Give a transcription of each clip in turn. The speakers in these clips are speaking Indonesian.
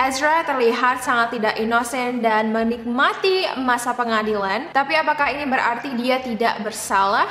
Ezra terlihat sangat tidak inosen dan menikmati masa pengadilan. Tapi apakah ini berarti dia tidak bersalah?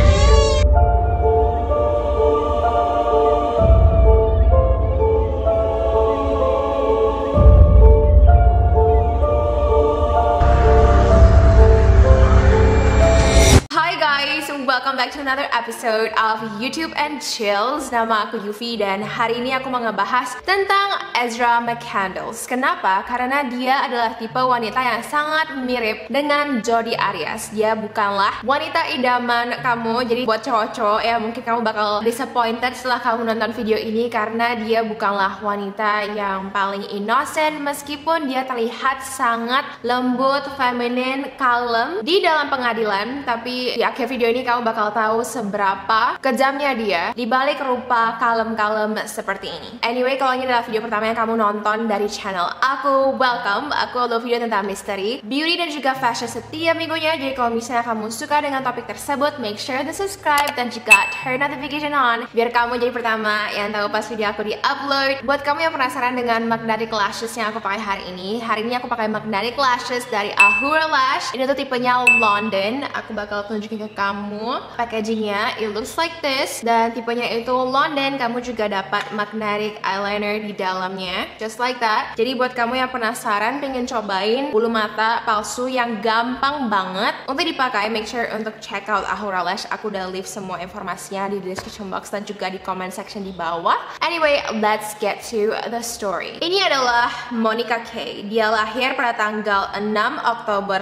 Welcome back to another episode of YouTube and Chills. Nama aku Yufi dan hari ini aku mau ngebahas tentang Ezra McCandless. Kenapa? Karena dia adalah tipe wanita yang sangat mirip dengan Jodi Arias. Dia bukanlah wanita idaman kamu. Jadi buat cowok-cowok ya, mungkin kamu bakal disappointed setelah kamu nonton video ini karena dia bukanlah wanita yang paling innocent, meskipun dia terlihat sangat lembut, feminin, kalem di dalam pengadilan. Tapi di akhir video ini kamu bakal tahu seberapa kejamnya dia di balik rupa kalem-kalem seperti ini. Anyway, kalau ini adalah video pertama yang kamu nonton dari channel aku, welcome. Aku upload video tentang misteri, beauty, dan juga fashion setiap minggunya. Jadi kalau misalnya kamu suka dengan topik tersebut, make sure to subscribe dan juga turn notification on biar kamu jadi pertama yang tahu pas video aku di-upload. Buat kamu yang penasaran dengan magnetic lashes yang aku pakai hari ini aku pakai magnetic lashes dari Ahura Lash. Ini tuh tipenya London. Aku bakal tunjukin ke kamu packagingnya, it looks like this. Dan tipenya itu London. Kamu juga dapat magnetic eyeliner di dalamnya, just like that. Jadi buat kamu yang penasaran pengen cobain bulu mata palsu yang gampang banget untuk dipakai, make sure untuk check out Ahura Lash. Aku udah leave semua informasinya di description box dan juga di comment section di bawah. Anyway, let's get to the story. Ini adalah Monica K. Dia lahir pada tanggal 6 Oktober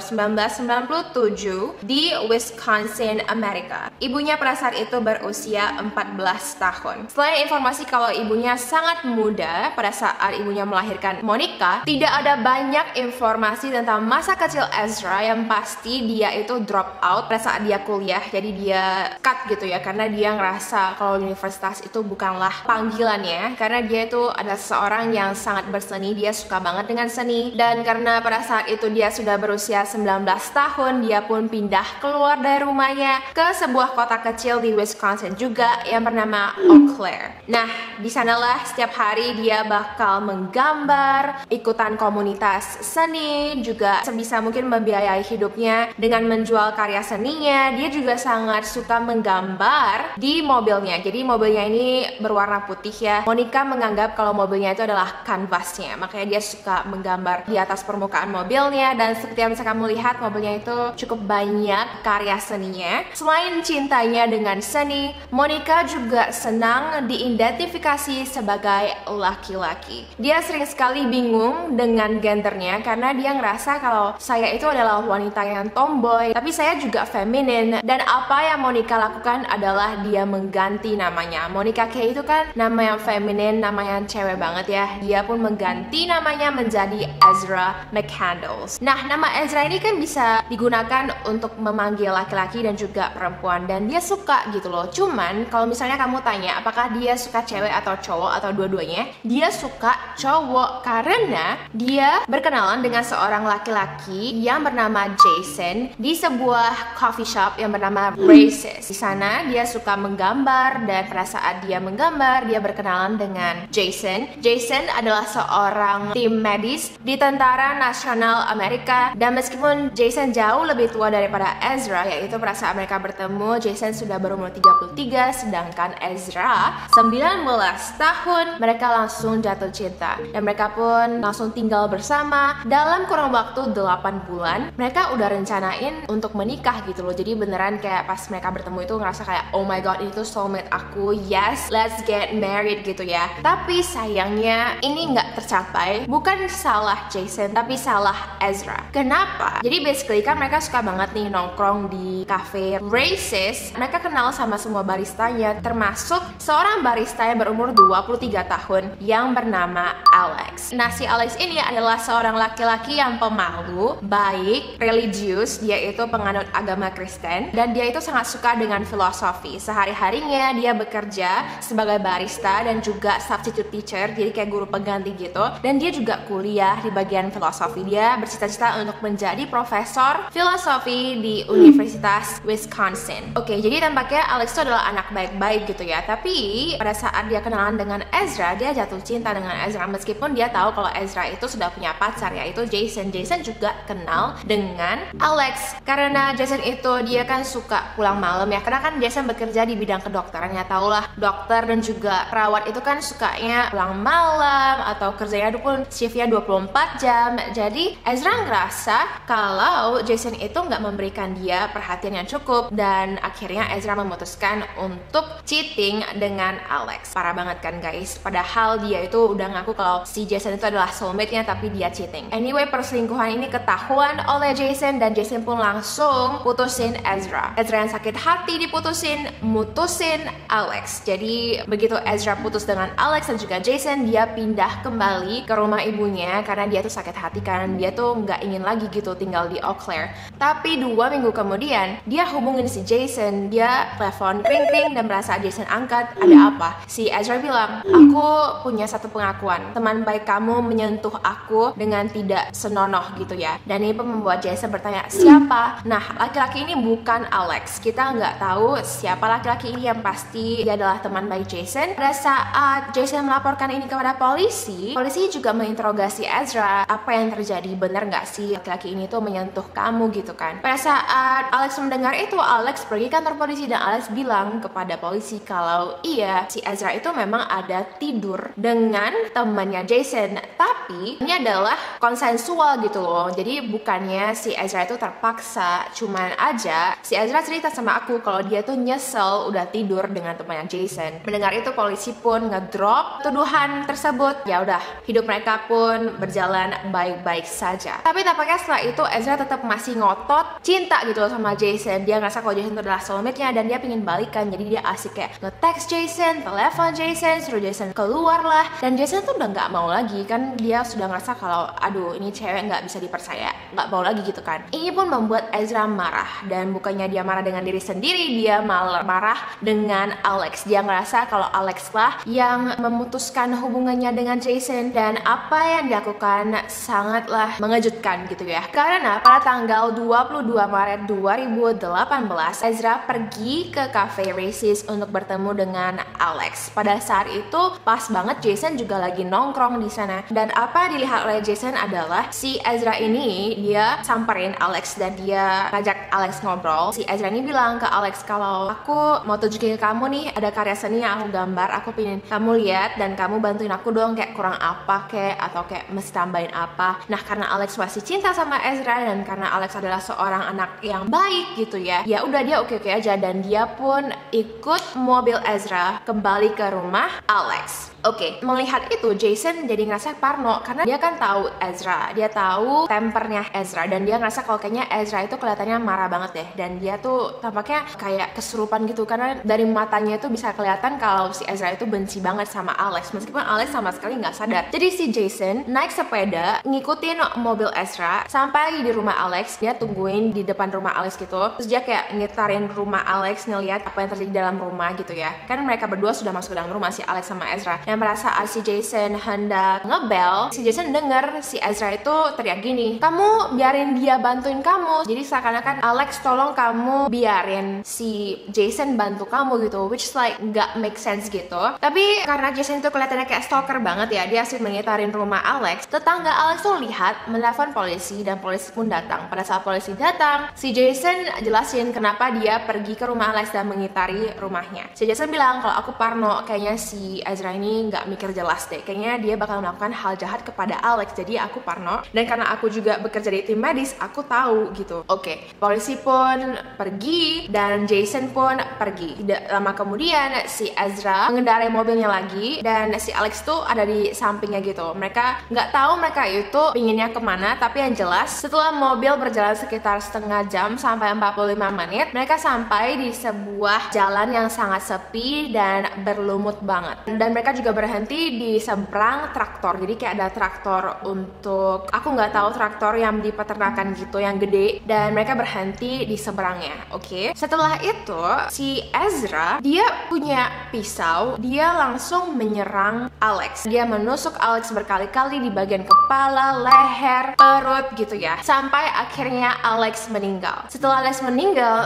1997 di Wisconsin, Amerika. Ibunya pada saat itu berusia 14 tahun. Selain informasi kalau ibunya sangat muda pada saat ibunya melahirkan Monica, tidak ada banyak informasi tentang masa kecil Ezra. Yang pasti dia itu drop out pada saat dia kuliah. Jadi dia cut gitu ya, karena dia ngerasa kalau universitas itu bukanlah panggilannya. Karena dia itu adalah seorang yang sangat berseni, dia suka banget dengan seni. Dan karena pada saat itu dia sudah berusia 19 tahun, dia pun pindah keluar dari rumahnya ke sebuah kota kecil di Wisconsin juga yang bernama Eau Claire. Nah, di sanalah setiap hari dia bakal menggambar, ikutan komunitas seni, juga sebisa mungkin membiayai hidupnya dengan menjual karya seninya. Dia juga sangat suka menggambar di mobilnya. Jadi mobilnya ini berwarna putih ya. Monica menganggap kalau mobilnya itu adalah kanvasnya, makanya dia suka menggambar di atas permukaan mobilnya. Dan seperti yang bisa kamu lihat, mobilnya itu cukup banyak karya seninya. Selain cintanya dengan seni, Monica juga senang diidentifikasi sebagai laki-laki. Dia sering sekali bingung dengan gendernya karena dia ngerasa kalau saya itu adalah wanita yang tomboy, tapi saya juga feminin. Dan apa yang Monica lakukan adalah dia mengganti namanya. Monica K itu kan nama yang feminin, nama yang cewek banget ya. Dia pun mengganti namanya menjadi Ezra McCandless. Nah, nama Ezra ini kan bisa digunakan untuk memanggil laki-laki dan juga perempuan, dan dia suka gitu loh. Cuman kalau misalnya kamu tanya apakah dia suka cewek atau cowok atau dua-duanya, dia suka cowok karena dia berkenalan dengan seorang laki-laki yang bernama Jason di sebuah coffee shop yang bernama Races. Di sana dia suka menggambar, dan pada saat dia menggambar dia berkenalan dengan Jason. Jason adalah seorang tim medis di Tentara Nasional Amerika, dan meskipun Jason jauh lebih tua daripada Ezra, yaitu pada saat mereka bertemu Jason sudah berumur 33 sedangkan Ezra 19 tahun. Mereka langsung jatuh cinta dan mereka pun langsung tinggal bersama dalam kurang waktu 8 bulan. Mereka udah rencanain untuk menikah gitu loh. Jadi beneran kayak pas mereka bertemu itu ngerasa kayak oh my god, ini tuh soulmate aku, yes, let's get married gitu ya. Tapi sayangnya ini nggak tercapai. Bukan salah Jason tapi salah Ezra. Kenapa? Jadi basically kan mereka suka banget nih nongkrong di cafe Races. Mereka kenal sama semua baristanya, termasuk seorang barista yang berumur 23 tahun yang bernama Alex. Nah, si Alex ini adalah seorang laki-laki yang pemalu, baik, religius. Dia itu penganut agama Kristen dan dia itu sangat suka dengan filosofi. Sehari-harinya dia bekerja sebagai barista dan juga substitute teacher, jadi kayak guru pengganti gitu. Dan dia juga kuliah di bagian filosofi. Dia bercita-cita untuk menjadi profesor filosofi di Universitas Wisconsin. Oke, jadi tampaknya Alex itu adalah anak baik-baik gitu ya. Tapi pada saat dia kenalan dengan Ezra, dia jatuh cinta dengan Ezra meskipun dia tahu kalau Ezra itu sudah punya pacar, yaitu Jason. Jason juga kenal dengan Alex karena Jason itu dia kan suka pulang malam ya. Karena kan Jason bekerja di bidang kedokteran ya, tahulah dokter dan juga perawat itu kan sukanya pulang malam atau kerjanya pun shiftnya 24 jam. Jadi Ezra ngerasa kalau Jason itu nggak memberikan dia perhatian yang cukup dan akhirnya Ezra memutuskan untuk cheating dengan Alex. Parah banget kan guys, padahal dia itu udah ngaku kalau si Jason itu adalah soulmate-nya tapi dia cheating. Anyway, perselingkuhan ini ketahuan oleh Jason dan Jason pun langsung putusin Ezra. Ezra yang sakit hati mutusin Alex. Jadi begitu Ezra putus dengan Alex dan juga Jason, dia pindah kembali ke rumah ibunya karena dia tuh sakit hati karena dia tuh nggak ingin lagi gitu tinggal di Eau Claire. Tapi 2 minggu kemudian dia hubungin si Jason, dia telepon ring dan merasa Jason angkat. Ada apa? Si Ezra bilang, aku punya satu pengakuan, teman baik kamu menyentuh aku dengan tidak senonoh gitu ya. Dan ini pun membuat Jason bertanya, siapa? Nah, laki-laki ini bukan Alex. Kita nggak tahu siapa laki-laki ini, yang pasti dia adalah teman baik Jason. Pada saat Jason melaporkan ini kepada polisi juga menginterogasi Ezra, apa yang terjadi, benar nggak sih laki-laki ini tuh menyentuh kamu gitu kan. Pada saat Alex mendengar itu, Alex pergi kantor polisi dan Alex bilang kepada polisi kalau iya, si Ezra itu memang ada tidur dengan temannya Jason, tapi ini adalah konsensual gitu loh. Jadi bukannya si Ezra itu terpaksa, cuman aja si Ezra cerita sama aku kalau dia tuh nyesel udah tidur dengan temannya Jason. Mendengar itu polisi pun ngedrop tuduhan tersebut. Ya udah, hidup mereka pun berjalan baik-baik saja. Tapi tampaknya setelah itu Ezra tetap masih ngotot cinta gitu loh sama Jason. Dia ngerasa kalau Jason itu adalah soulmate-nya dan dia pengen balikan. Jadi dia asik kayak nge-text Jason, telepon Jason, suruh Jason keluar lah. Dan Jason tuh udah nggak mau lagi kan, dia sudah ngerasa kalau aduh ini cewek nggak bisa dipercaya, nggak mau lagi gitu kan. Ini pun membuat Ezra marah, dan bukannya dia marah dengan diri sendiri, dia malah marah dengan Alex. Dia ngerasa kalau Alex lah yang memutuskan hubungannya dengan Jason, dan apa yang dilakukan sangatlah mengejutkan gitu ya. Karena pada tanggal 22 Maret 2018 Ezra pergi ke cafe Racist untuk bertemu dengan Alex. Pada saat itu pas banget Jason juga lagi nongkrong di sana, dan apa yang dilihat oleh Jason adalah si Ezra ini dia samperin Alex dan dia ngajak Alex ngobrol. Si Ezra ini bilang ke Alex kalau aku mau tunjukin ke kamu nih ada karya seni yang aku gambar, aku pengen kamu lihat dan kamu bantuin aku dong, kayak kurang apa kayak atau kayak mesti tambahin apa. Nah, karena Alex masih cinta sama Ezra dan karena Alex adalah seorang anak yang baik gitu ya, ya udah dia oke-oke aja, dan dia pun ikut mobil Ezra kembali ke rumah Alex. Oke, melihat itu Jason jadi ngerasa parno karena dia kan tahu Ezra, dia tahu tempernya Ezra, dan dia ngerasa kalau kayaknya Ezra itu kelihatannya marah banget deh, dan dia tuh tampaknya kayak kesurupan gitu karena dari matanya itu bisa kelihatan kalau si Ezra itu benci banget sama Alex meskipun Alex sama sekali nggak sadar. Jadi si Jason naik sepeda ngikutin mobil Ezra sampai di rumah Alex, dia tungguin di depan rumah Alex gitu, terus dia kayak ngitarin rumah Alex ngeliat apa yang terjadi dalam rumah gitu ya. Kan mereka berdua sudah masuk ke dalam rumah, si Alex sama Ezra. Pada saat si Jason hendak ngebel, si Jason denger si Ezra itu teriak gini, kamu biarin dia bantuin kamu. Jadi seakan-akan Alex tolong kamu biarin si Jason bantu kamu gitu, which is like gak make sense gitu. Tapi karena Jason itu kelihatannya kayak stalker banget ya, dia asik mengitarin rumah Alex. Tetangga Alex tuh lihat, menelpon polisi, dan polisi pun datang. Pada saat polisi datang, si Jason jelasin kenapa dia pergi ke rumah Alex dan mengitari rumahnya. Si Jason bilang kalau aku parno, kayaknya si Ezra ini nggak mikir jelas deh, kayaknya dia bakal melakukan hal jahat kepada Alex, jadi aku parno, dan karena aku juga bekerja di tim medis, aku tahu gitu. Oke, polisi pun pergi dan Jason pun pergi. Tidak lama kemudian si Ezra mengendarai mobilnya lagi dan si Alex tuh ada di sampingnya gitu. Mereka nggak tahu mereka itu pinginnya kemana, tapi yang jelas setelah mobil berjalan sekitar setengah jam sampai 45 menit, mereka sampai di sebuah jalan yang sangat sepi dan berlumut banget, dan mereka juga berhenti di seberang traktor. Jadi kayak ada traktor untuk, aku nggak tahu, traktor yang di peternakan gitu yang gede, dan mereka berhenti di seberangnya. Oke. Setelah itu si Ezra dia punya pisau, dia langsung menyerang Alex. Dia menusuk Alex berkali-kali di bagian kepala, leher, perut gitu ya, sampai akhirnya Alex meninggal. Setelah Alex meninggal, si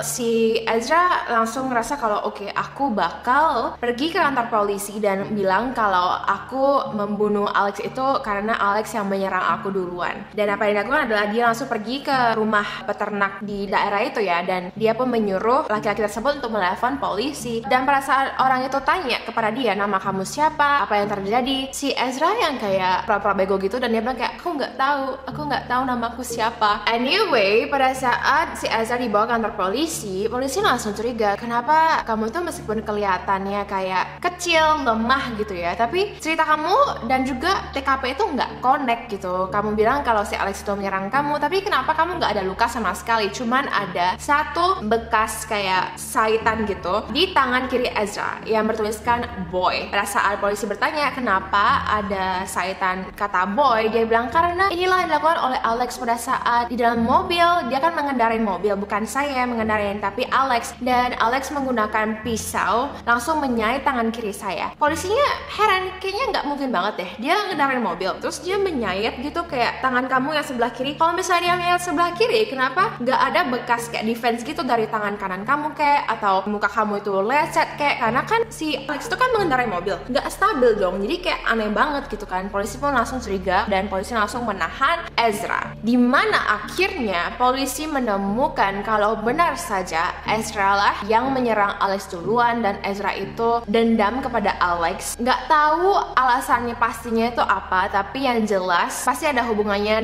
si Ezra langsung ngerasa kalau oke, aku bakal pergi ke kantor polisi dan bilang kalau aku membunuh Alex itu karena Alex yang menyerang aku duluan. Dan apa yang dilakukan adalah dia langsung pergi ke rumah peternak di daerah itu ya, dan dia pun menyuruh laki-laki tersebut untuk menelepon polisi. Dan pada saat orang itu tanya kepada dia, nama kamu siapa, apa yang terjadi, si Ezra yang kayak pura-pura bego gitu, dan dia bilang kayak aku nggak tahu namaku siapa. Anyway, pada saat si Ezra dibawa ke kantor polisi langsung curiga, kenapa kamu itu meskipun kelihatannya kayak kecil, lemah gitu ya, tapi cerita kamu dan juga TKP itu nggak connect gitu. Kamu bilang kalau si Alex itu menyerang kamu, tapi kenapa kamu nggak ada luka sama sekali, cuman ada satu bekas kayak sahitan gitu di tangan kiri Ezra yang bertuliskan boy. Pada saat polisi bertanya kenapa ada sahitan kata boy, dia bilang karena inilah yang dilakukan oleh Alex pada saat di dalam mobil. Dia kan mengendarai mobil, bukan saya yang mengendarai, tapi Alex. Dan Alex menggunakan pisau langsung menyayat tangan kiri saya. Polisinya heran, kayaknya nggak mungkin banget deh dia mengendarai mobil terus dia menyayat gitu kayak tangan kamu yang sebelah kiri. Kalau misalnya dia menyayat sebelah kiri, kenapa nggak ada bekas kayak defense gitu dari tangan kanan kamu kayak, atau muka kamu itu lecet kayak, karena kan si Alex itu kan mengendarai mobil, nggak stabil dong, jadi kayak aneh banget gitu kan. Polisi pun langsung curiga dan polisi langsung menahan Ezra, dimana akhirnya polisi menemukan kalau benar saja Ezra lah yang menyerang Alex duluan, dan Ezra itu dendam kepada Alex. Nggak tahu alasannya pastinya itu apa, tapi yang jelas pasti ada hubungannya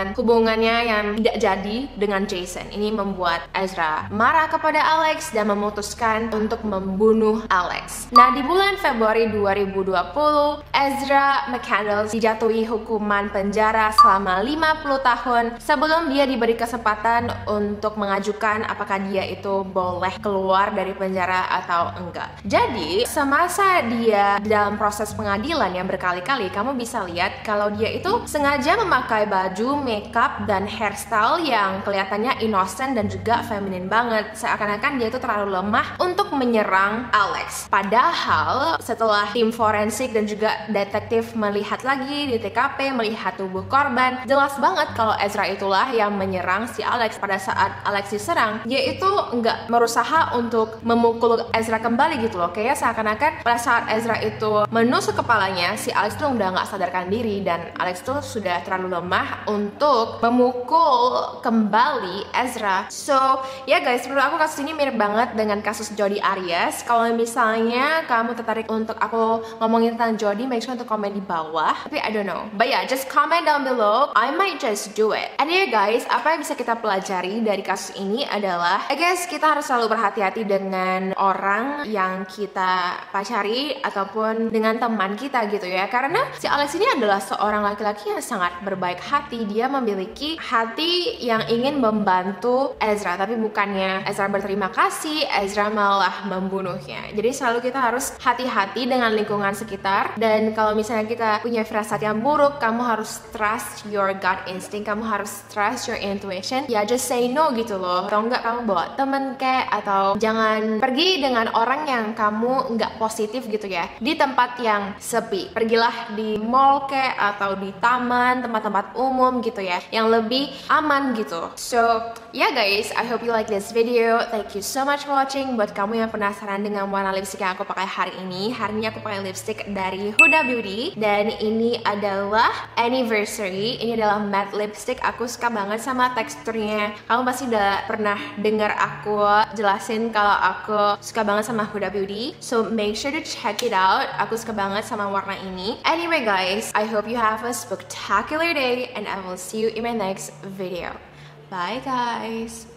yang tidak jadi dengan Jason. Ini membuat Ezra marah kepada Alex dan memutuskan untuk membunuh Alex. Nah, di bulan Februari 2020, Ezra McCandless dijatuhi hukuman penjara selama 50 tahun sebelum dia diberi kesempatan untuk mengajukan apakah dia itu boleh keluar dari penjara atau enggak. Jadi, semasa dia dalam proses pengadilan yang berkali-kali, kamu bisa lihat kalau dia itu sengaja memakai baju, makeup, dan hairstyle yang kelihatannya innocent dan juga feminin banget. Seakan-akan dia itu terlalu lemah untuk menyerang Alex. Padahal setelah tim forensik dan juga detektif melihat lagi di TKP, melihat tubuh korban, jelas banget kalau Ezra itulah yang menyerang si Alex. Pada saat Alex diserang, dia itu nggak berusaha untuk memukul Ezra kembali gitu loh. Kayak seakan-akan pada saat Ezra itu menusuk kepalanya, si Alex tuh udah nggak sadarkan diri, dan Alex tuh sudah terlalu lemah untuk memukul kembali Ezra. So, ya guys, menurut aku kasus ini mirip banget dengan kasus Jodi Arias. Kalau misalnya kamu tertarik untuk aku ngomongin tentang Jodi, make sure untuk komen di bawah. Tapi I don't know. But yeah, just comment down below. I might just do it. And yeah guys, apa yang bisa kita pelajari dari kasus ini adalah, I guess kita harus selalu berhati-hati dengan orang yang kita pacari ataupun dengan teman kita gitu ya. Karena si Alex ini adalah seorang laki-laki yang sangat berbaik hati. Dia memiliki hati yang ingin membantu Ezra, tapi bukannya Ezra berterima kasih, Ezra malah membunuhnya. Jadi selalu kita harus hati-hati dengan lingkungan sekitar. Dan kalau misalnya kita punya firasat yang buruk, kamu harus trust your gut instinct, kamu harus trust your intuition. Ya just say no gitu loh. Atau enggak kamu bawa temen kayak, atau jangan pergi dengan orang yang kamu nggak positif gitu ya, di tempat yang sepi. Pergilah di mall kayak, atau di taman, tempat-tempat umum gitu ya, yang lebih aman gitu. So yeah guys, I hope you like this video. Thank you so much for watching. Buat kamu yang penasaran dengan warna lipstick yang aku pakai hari ini aku pakai lipstick dari Huda Beauty, dan ini adalah Anniversary. Ini adalah matte lipstick. Aku suka banget sama teksturnya. Kamu pasti udah pernah dengar aku jelasin kalau aku suka banget sama Huda Beauty, so make sure to check it out. Aku suka banget sama warna ini. Anyway guys, I hope you have a spectacular day, and I will see you in my next video. Bye guys.